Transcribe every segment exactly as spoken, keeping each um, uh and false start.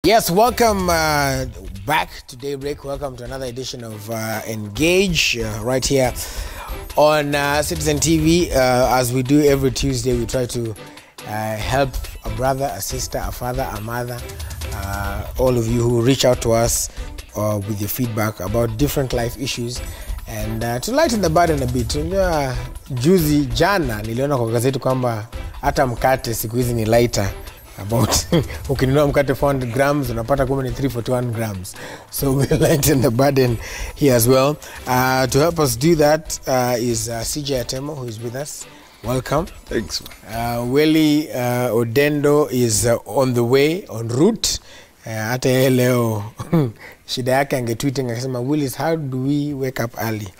Yes, welcome uh, back to Daybreak. Welcome to another edition of uh, Engage uh, right here on uh, Citizen T V. Uh, as we do every Tuesday, we try to uh, help a brother, a sister, a father, a mother, uh, all of you who reach out to us uh, with your feedback about different life issues and uh, to lighten the burden a bit. Uh, juzi jana niliona kwa gazeti kwamba hata mkate siku hizi ni lighter. About ukinunua mkate four hundred grams unapata kumbe ni three forty-one grams, so we lighten the burden here as well. Uh, to help us do that uh, is uh, C J Atemo, who is with us. Welcome. Thanks. Uh, Willie uh, Odendo is uh, on the way, en route. Hata uh, leo shida yake angetweeting akisema, Willis, how do we wake up early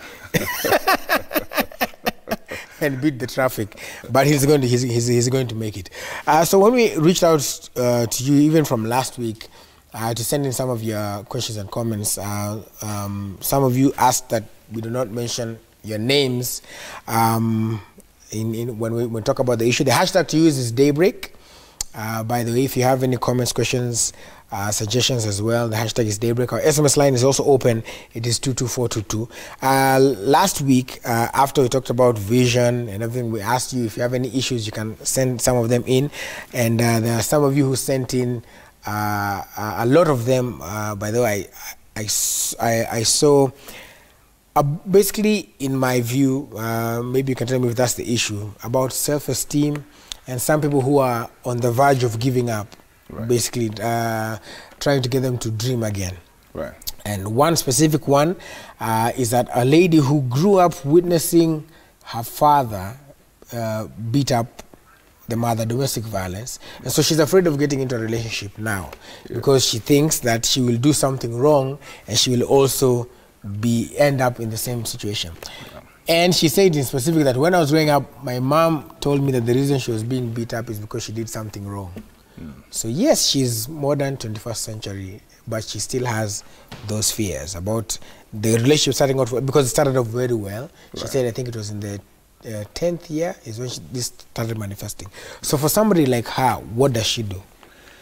and beat the traffic? But he's going to he's, he's, he's going to make it. Uh, so when we reached out uh, to you even from last week uh, to send in some of your questions and comments, uh, um, some of you asked that we do not mention your names um, in, in when we when we talk about the issue. The hashtag to use is Daybreak. Uh, by the way, if you have any comments, questions, uh, suggestions as well, the hashtag is Daybreak. Our S M S line is also open. It is two two four two two. Uh, last week, uh, after we talked about vision and everything, we asked you if you have any issues, you can send some of them in. And uh, there are some of you who sent in uh, a lot of them. Uh, by the way, I, I, I, I saw, uh, basically, in my view, uh, maybe you can tell me if that's the issue, about self-esteem and some people who are on the verge of giving up. Right. Basically uh, trying to get them to dream again. Right. And one specific one uh, is that a lady who grew up witnessing her father uh, beat up the mother, domestic violence, and so she's afraid of getting into a relationship now, yeah, because she thinks that she will do something wrong and she will also be end up in the same situation. Yeah. And she said in specific that when I was growing up, my mom told me that the reason she was being beat up is because she did something wrong. So yes, she's modern twenty-first century, but she still has those fears about the relationship starting out, because it started off very well. She right. said, I think it was in the uh, tenth year is when she, this started manifesting. So for somebody like her, what does she do?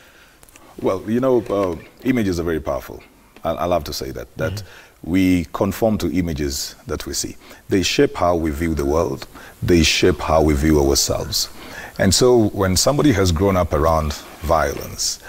Well, you know, uh, images are very powerful. I, I love to say that, that mm-hmm. we conform to images that we see. They shape how we view the world. They shape how we view ourselves. And so when somebody has grown up around violence,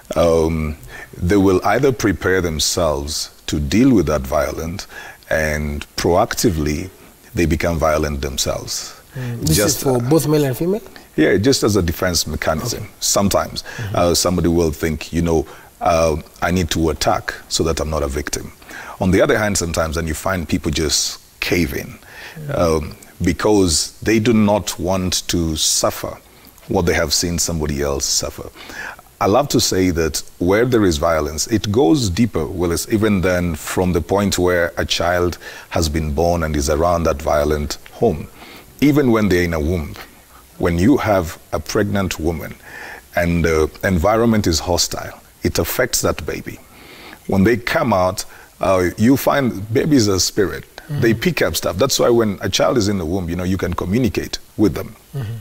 um, they will either prepare themselves to deal with that violence, and proactively they become violent themselves. Mm. This just, is for uh, both male and female? Yeah, just as a defense mechanism. Okay. Sometimes mm-hmm. uh, somebody will think, you know, uh, I need to attack so that I'm not a victim. On the other hand, sometimes then you find people just cave in. Mm. Um, because they do not want to suffer what they have seen somebody else suffer. I love to say that where there is violence, it goes deeper, Willis, even then from the point where a child has been born and is around that violent home. Even when they're in a womb, when you have a pregnant woman and the environment is hostile, it affects that baby. When they come out, uh, you find babies are spirit. Mm-hmm. They pick up stuff. That's why when a child is in the womb, you know, you can communicate with them. Mm-hmm.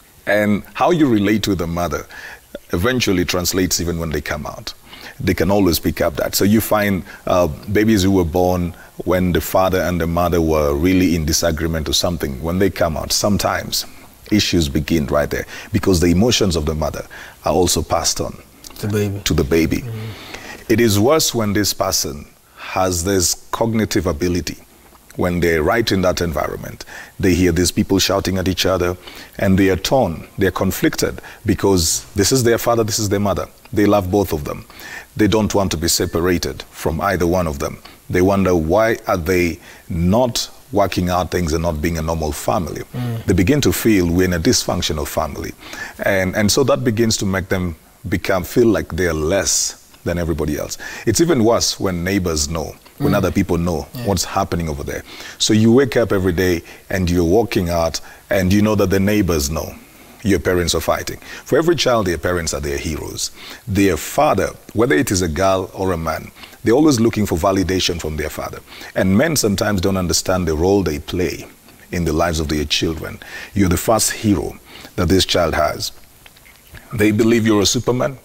And how you relate with the mother eventually translates even when they come out. They can always pick up that. So you find uh, babies who were born when the father and the mother were really in disagreement or something. When they come out, sometimes issues begin right there, because the emotions of the mother are also passed on the baby. to the baby. Mm-hmm. It is worse when this person has this cognitive ability. When they're right in that environment, they hear these people shouting at each other, and they are torn, they're conflicted, because this is their father, this is their mother. They love both of them. They don't want to be separated from either one of them. They wonder, why are they not working out things and not being a normal family? Mm. They begin to feel we're in a dysfunctional family. And, and so that begins to make them become, feel like they're less than everybody else. It's even worse when neighbors know, when mm. other people know yeah. what's happening over there. So you wake up every day and you're walking out and you know that the neighbors know your parents are fighting. For every child, their parents are their heroes. Their father, whether it is a girl or a man, they're always looking for validation from their father. And men sometimes don't understand the role they play in the lives of their children. You're the first hero that this child has. They believe you're a Superman.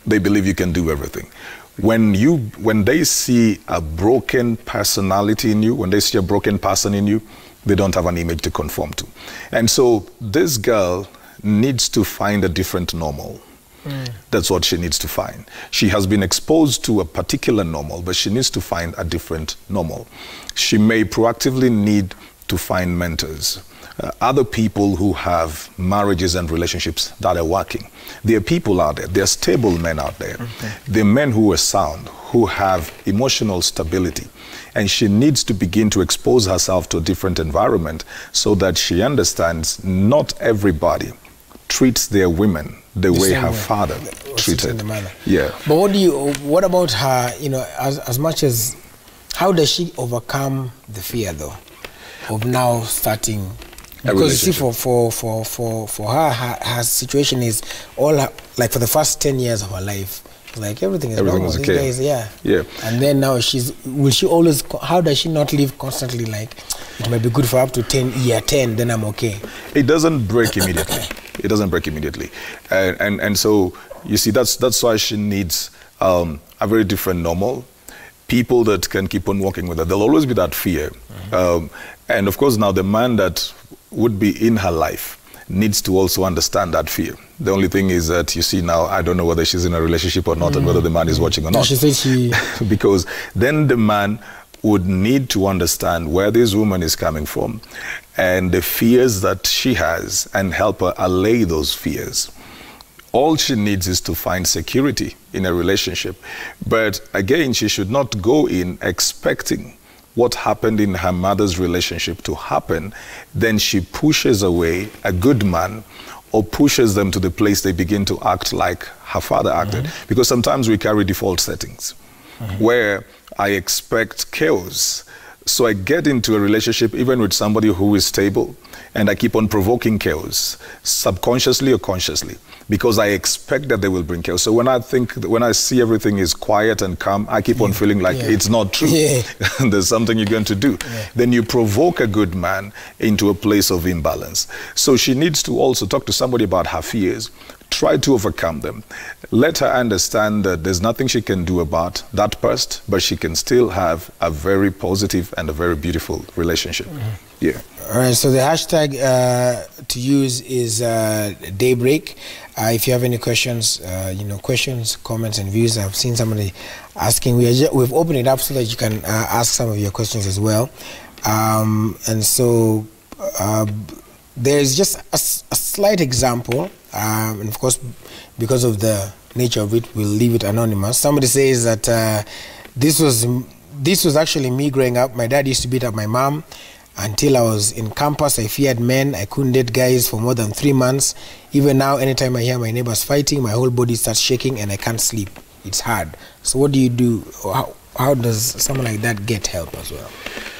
they believe you can do everything. When you, when they see a broken personality in you, when they see a broken person in you, they don't have an image to conform to. And so this girl needs to find a different normal. Mm. That's what she needs to find. She has been exposed to a particular normal, but she needs to find a different normal. She may proactively need to find mentors, uh, other people who have marriages and relationships that are working. There are people out there, there are stable men out there. Okay. There are men who are sound, who have emotional stability. And she needs to begin to expose herself to a different environment so that she understands not everybody treats their women the, the way her way. father the, treated. Yeah. But what do you, what about her, you know, as, as much as, how does she overcome the fear though, of now starting? Because you see, for, for, for, for, for her, her, her situation is all, her, like for the first ten years of her life, like everything is Everything normal. Okay. Guys, yeah. Yeah. And then now she's, will she always, how does she not live constantly like, it might be good for up to ten, year ten, then I'm okay? It doesn't break immediately. It doesn't break immediately. And, and, and so, you see, that's, that's why she needs um, a very different normal. People that can keep on walking with her. There'll always be that fear. Mm-hmm. um, and of course, now the man that would be in her life needs to also understand that fear. The only thing is that, you see now, I don't know whether she's in a relationship or not, mm. and whether the man is watching or not. She said she... Because then the man would need to understand where this woman is coming from and the fears that she has, and help her allay those fears. All she needs is to find security in a relationship. But again, she should not go in expecting what happened in her mother's relationship to happen. Then she pushes away a good man, or pushes them to the place they begin to act like her father acted. Mm-hmm. Because sometimes we carry default settings, mm-hmm. where I expect chaos. So I get into a relationship even with somebody who is stable, and I keep on provoking chaos, subconsciously or consciously, because I expect that they will bring chaos. So when I think, when I see everything is quiet and calm, I keep yeah. on feeling like yeah. it's not true. Yeah. There's something you're going to do. Yeah. Then you provoke a good man into a place of imbalance. So she needs to also talk to somebody about her fears, try to overcome them. Let her understand that there's nothing she can do about that past, but she can still have a very positive and a very beautiful relationship. Mm-hmm. Yeah. All right, so the hashtag uh, to use is uh, Daybreak. Uh, if you have any questions, uh, you know, questions, comments, and views, I've seen somebody asking. We are just, we've opened it up so that you can uh, ask some of your questions as well. Um, and so uh, there's just a, a slight example, um, and of course, because of the nature of it, we'll leave it anonymous. Somebody says that uh, this was this was actually me growing up. My dad used to beat up my mom. Until I was in campus, I feared men. I couldn't date guys for more than three months. Even now, anytime I hear my neighbors fighting, my whole body starts shaking and I can't sleep. It's hard. So what do you do? How, how does someone like that get help as well?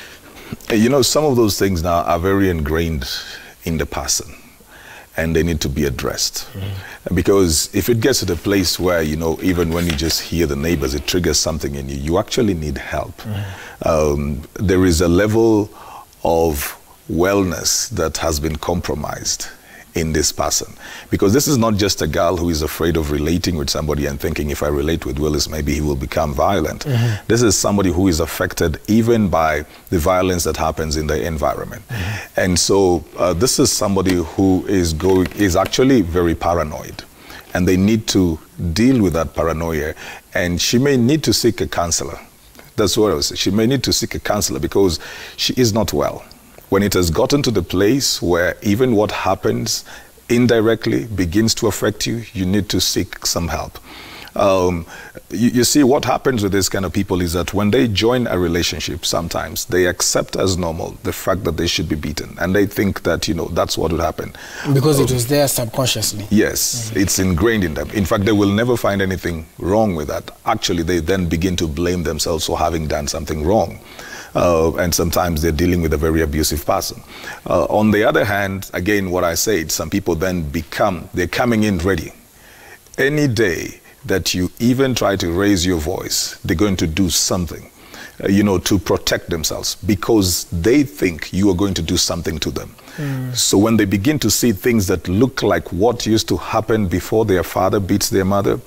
You know, some of those things now are very ingrained in the person, and they need to be addressed. Mm-hmm. Because if it gets to the place where, you know, even when you just hear the neighbors, it triggers something in you, you actually need help. Mm-hmm. um, there is a level of wellness that has been compromised in this person. Because this is not just a girl who is afraid of relating with somebody and thinking, if I relate with Willis, maybe he will become violent. Mm-hmm. This is somebody who is affected even by the violence that happens in the environment. Mm-hmm. And so uh, this is somebody who is going is actually very paranoid, and they need to deal with that paranoia, and she may need to seek a counselor. That's what I was saying. She may need to seek a counselor because she is not well. When it has gotten to the place where even what happens indirectly begins to affect you, you need to seek some help. Um, you, you see, what happens with this kind of people is that when they join a relationship, sometimes they accept as normal the fact that they should be beaten, and they think that, you know, that's what would happen. Because um, it was there subconsciously. Yes, mm-hmm. It's ingrained in them. In fact, they will never find anything wrong with that. Actually, they then begin to blame themselves for having done something wrong. Uh, and sometimes they're dealing with a very abusive person. Uh, on the other hand, again, what I said, some people then become, they're coming in ready. Any day that you even try to raise your voice, they're going to do something, uh, you know, to protect themselves, because they think you are going to do something to them. Mm. So when they begin to see things that look like what used to happen before their father beats their mother,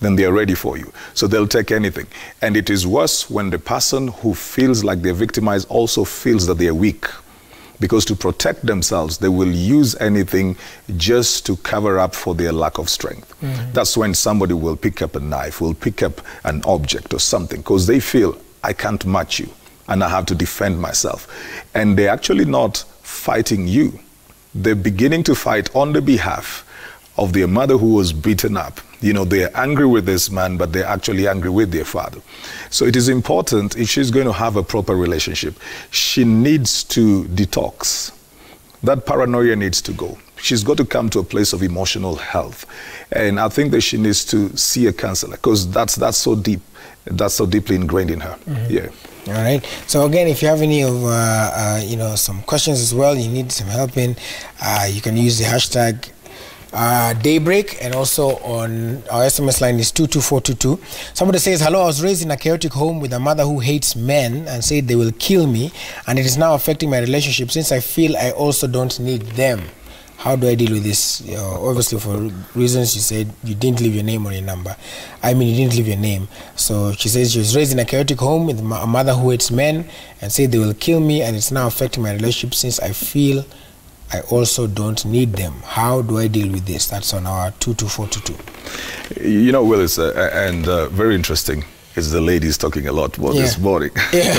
then they are ready for you. So they'll take anything. And it is worse when the person who feels like they're victimized also feels that they're weak. Because to protect themselves, they will use anything just to cover up for their lack of strength. Mm-hmm. That's when somebody will pick up a knife, will pick up an object or something, because they feel, I can't match you, and I have to defend myself. And they're actually not fighting you. They're beginning to fight on the behalf of their mother who was beaten up. You know, they're angry with this man, but they're actually angry with their father. So it is important, if she's going to have a proper relationship, she needs to detox. That paranoia needs to go. She's got to come to a place of emotional health. And I think that she needs to see a counselor, because that's, that's so deep, that's so deeply ingrained in her. Mm-hmm. Yeah. All right. So again, if you have any of, uh, uh, you know, some questions as well, you need some help in, uh, you can use the hashtag Uh, Daybreak, and also on our S M S line is two two four two two. Somebody says, hello, I was raised in a chaotic home with a mother who hates men and said they will kill me, and it is now affecting my relationship since I feel I also don't need them. How do I deal with this? Uh, obviously, for reasons you said, you didn't leave your name or your number. I mean, you didn't leave your name. So she says she was raised in a chaotic home with a mother who hates men and said they will kill me, and it's now affecting my relationship since I feel I also don't need them. How do I deal with this? That's on our two two four two two. You know, Willis, uh, and uh, very interesting is the ladies talking a lot more yeah. this morning. Yeah.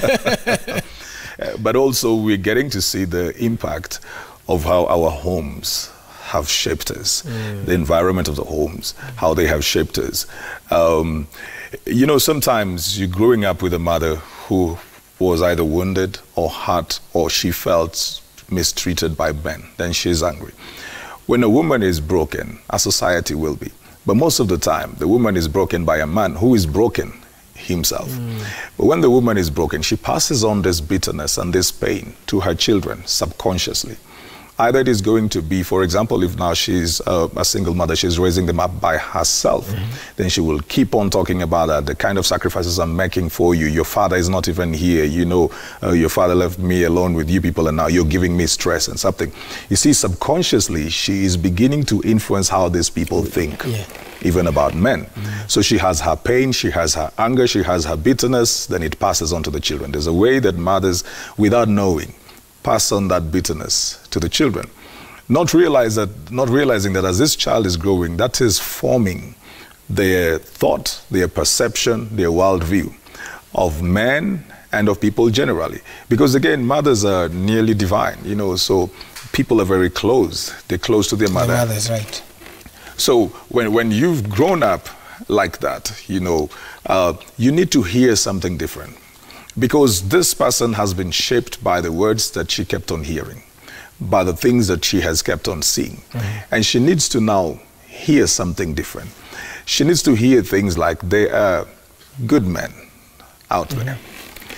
But also we're getting to see the impact of how our homes have shaped us, mm. the environment of the homes, how they have shaped us. Um, you know, sometimes you're growing up with a mother who was either wounded or hurt, or she felt mistreated by men, then she's angry. When a woman is broken, a society will be. But most of the time, the woman is broken by a man who is broken himself. Mm. But when the woman is broken, she passes on this bitterness and this pain to her children subconsciously. Either it is going to be, for example, if now she's uh, a single mother, she's raising them up by herself, mm-hmm. then she will keep on talking about that, the kind of sacrifices I'm making for you. Your father is not even here. You know, uh, your father left me alone with you people, and now you're giving me stress and something. You see, subconsciously, she is beginning to influence how these people think, yeah. even about men. Mm-hmm. So she has her pain, she has her anger, she has her bitterness, then it passes on to the children. There's a way that mothers, without knowing, pass on that bitterness to the children, not realize that, not realizing that as this child is growing, that is forming their thought, their perception, their worldview of men and of people generally. Because again, mothers are nearly divine, you know, so people are very close. They're close to their mother. The mother's right. So when, when you've grown up like that, you know, uh, you need to hear something different. Because this person has been shaped by the words that she kept on hearing, by the things that she has kept on seeing. Mm-hmm. And she needs to now hear something different. She needs to hear things like there are good men out mm-hmm. there.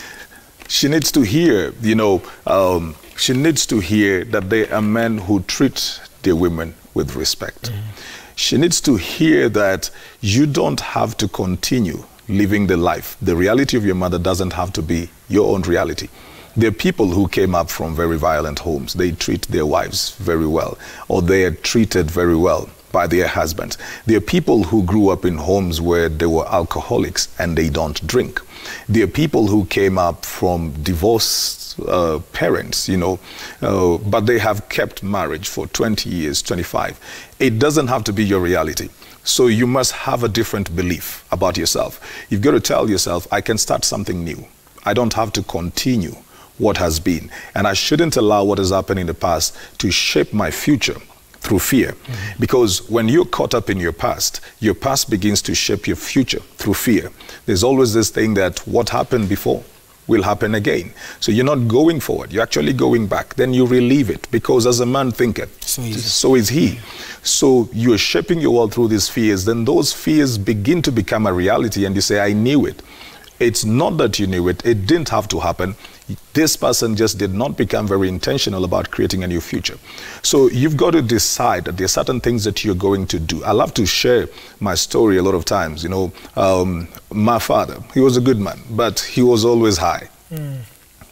She needs to hear, you know, um, she needs to hear that there are men who treat their women with respect. Mm-hmm. She needs to hear that you don't have to continue living the life. The reality of your mother doesn't have to be your own reality. There are people who came up from very violent homes. They treat their wives very well, or they are treated very well by their husbands. There are people who grew up in homes where they were alcoholics and they don't drink. There are people who came up from divorced uh, parents, you know, uh, but they have kept marriage for twenty years, twenty-five. It doesn't have to be your reality. So you must have a different belief about yourself. You've got to tell yourself, I can start something new. I don't have to continue what has been. And I shouldn't allow what has happened in the past to shape my future through fear. Mm-hmm. Because when you're caught up in your past, your past begins to shape your future through fear. There's always this thing that what happened before will happen again. So you're not going forward, you're actually going back. Then you relieve it, because as a man thinketh, so is, so is he. So you're shaping your world through these fears, then those fears begin to become a reality, and you say, I knew it. It's not that you knew it, it didn't have to happen. This person just did not become very intentional about creating a new future. So you've got to decide that there are certain things that you're going to do. I love to share my story a lot of times. You know, um, my father, he was a good man, but he was always high. Mm.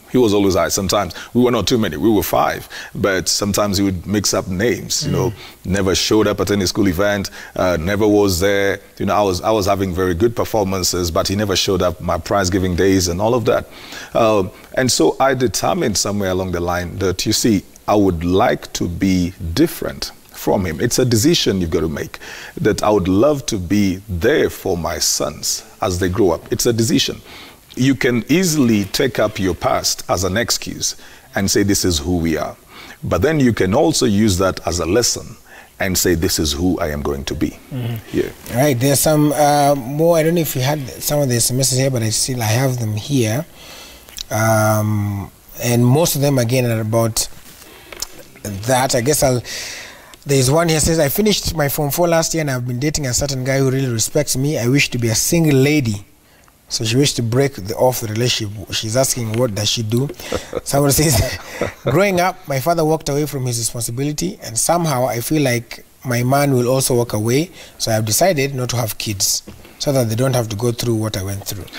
He was always I. Sometimes we were not too many, we were five, but sometimes he would mix up names, you mm. know, never showed up at any school event, uh, never was there. You know, I was, I was having very good performances, but he never showed up my prize giving days and all of that. Uh, and so I determined somewhere along the line that, you see, I would like to be different from him. It's a decision you've got to make, that I would love to be there for my sons as they grow up. It's a decision. You can easily take up your past as an excuse and say, this is who we are. But then you can also use that as a lesson and say, this is who I am going to be. Mm-hmm. Yeah. All right, there's some uh, more. I don't know if you had some of the S M Ses here, but I still I have them here. Um, and most of them, again, are about that. I guess I'll... There's one here says, I finished my Form four last year and I've been dating a certain guy who really respects me. I wish to be a single lady. So she wished to break the, off the relationship. She's asking, what does she do? Someone says, growing up, my father walked away from his responsibility, and somehow I feel like my man will also walk away. So I've decided not to have kids so that they don't have to go through what I went through.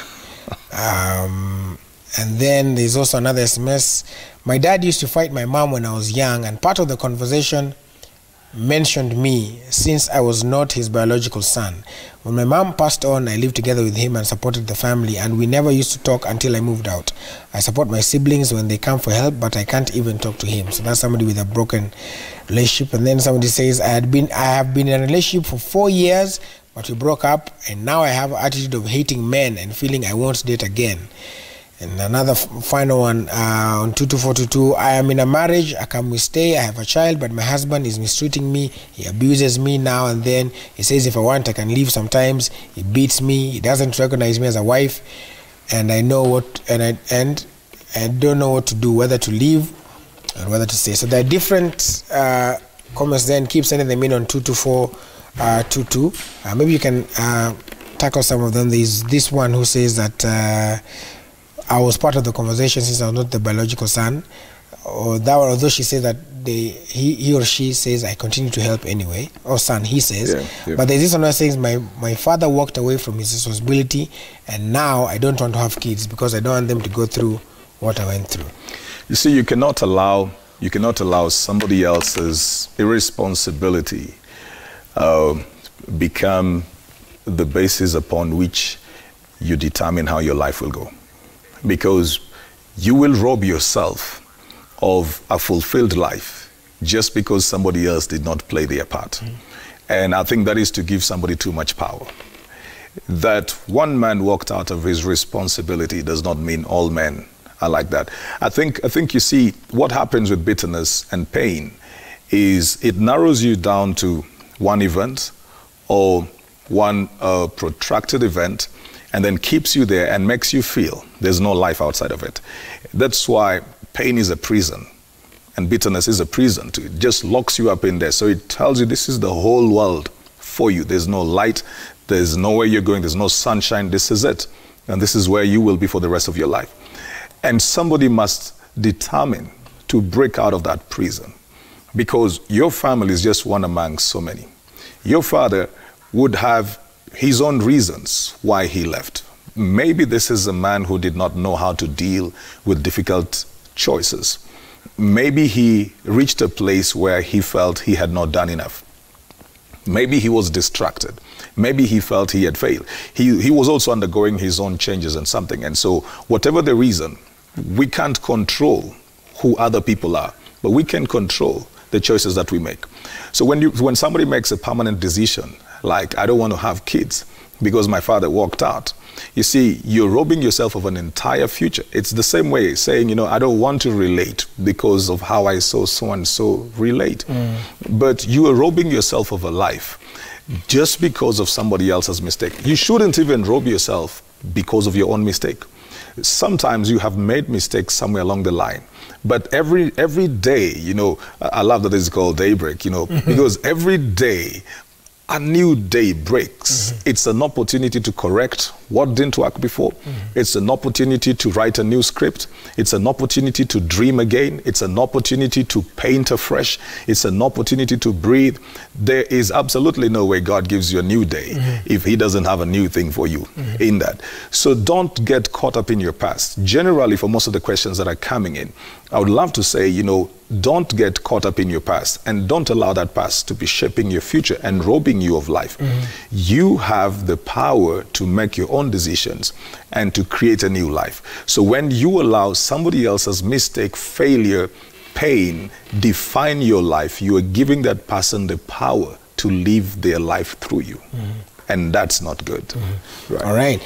Um, and then there's also another S M S. My dad used to fight my mom when I was young, and part of the conversation mentioned me since I was not his biological son. When my mom passed on, I lived together with him and supported the family, and we never used to talk until I moved out. I support my siblings when they come for help, but I can't even talk to him. So that's somebody with a broken relationship. And then somebody says, I had been I have been in a relationship for four years, but we broke up, and now I have an attitude of hating men and feeling I won't date again. And another final one uh, on two two four two two, I am in a marriage, I come we stay, I have a child, but my husband is mistreating me. He abuses me now and then. He says if I want, I can leave sometimes. He beats me. He doesn't recognize me as a wife. And I know what, and I, and I don't know what to do, whether to leave or whether to stay. So there are different uh, comments then. Keep sending them in on two two four two two. Uh, maybe you can uh, tackle some of them. There's this one who says that uh, I was part of the conversation since I was not the biological son. Or that, although she said that they, he, he or she says I continue to help anyway, or son, he says. Yeah, yeah. But there's this one that says my, my father walked away from his responsibility, and now I don't want to have kids because I don't want them to go through what I went through. You see, you cannot allow you cannot allow somebody else's irresponsibility uh, become the basis upon which you determine how your life will go. Because you will rob yourself of a fulfilled life just because somebody else did not play their part. Mm. And I think that is to give somebody too much power. That one man walked out of his responsibility does not mean all men are like that. I think, I think you see, what happens with bitterness and pain is it narrows you down to one event or one uh, protracted event, and then keeps you there and makes you feel there's no life outside of it. That's why pain is a prison and bitterness is a prison too. It just locks you up in there. So it tells you this is the whole world for you. There's no light, there's nowhere you're going, there's no sunshine, this is it. And this is where you will be for the rest of your life. And somebody must determine to break out of that prison, because your family is just one among so many. Your father would have his own reasons why he left. Maybe this is a man who did not know how to deal with difficult choices. Maybe he reached a place where he felt he had not done enough. Maybe he was distracted. Maybe he felt he had failed. He, he was also undergoing his own changes and something. And so whatever the reason, we can't control who other people are, but we can control the choices that we make. So when, you, when somebody makes a permanent decision, like, I don't want to have kids because my father walked out, you see, you're robbing yourself of an entire future. It's the same way saying, you know, I don't want to relate because of how I saw so-and-so relate. Mm. But you are robbing yourself of a life just because of somebody else's mistake. You shouldn't even rob yourself because of your own mistake. Sometimes you have made mistakes somewhere along the line. But every, every day, you know, I love that it's called daybreak, you know, because every day, a new day breaks. Mm-hmm. It's an opportunity to correct what didn't work before. Mm-hmm. It's an opportunity to write a new script. It's an opportunity to dream again. It's an opportunity to paint afresh. It's an opportunity to breathe. There is absolutely no way God gives you a new day mm-hmm. if he doesn't have a new thing for you mm-hmm. in that. So don't get caught up in your past. Generally, for most of the questions that are coming in, I would love to say, you know, don't get caught up in your past and don't allow that past to be shaping your future and robbing you of life. Mm-hmm. You have the power to make your own decisions and to create a new life. So when you allow somebody else's mistake, failure, pain define your life, you are giving that person the power to live their life through you. Mm-hmm. And that's not good. Mm-hmm. Right. All right.